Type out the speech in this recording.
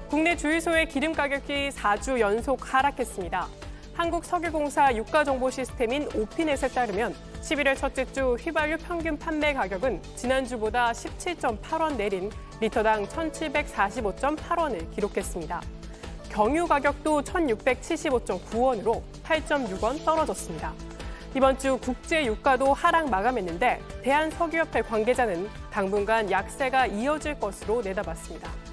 국내 주유소의 기름 가격이 4주 연속 하락했습니다. 한국석유공사 유가정보 시스템인 오피넷에 따르면 11월 첫째 주 휘발유 평균 판매 가격은 지난주보다 17.8원 내린 리터당 1,745.8원을 기록했습니다. 경유 가격도 1,675.9원으로 8.6원 떨어졌습니다. 이번 주 국제 유가도 하락 마감했는데 대한석유협회 관계자는 당분간 약세가 이어질 것으로 내다봤습니다.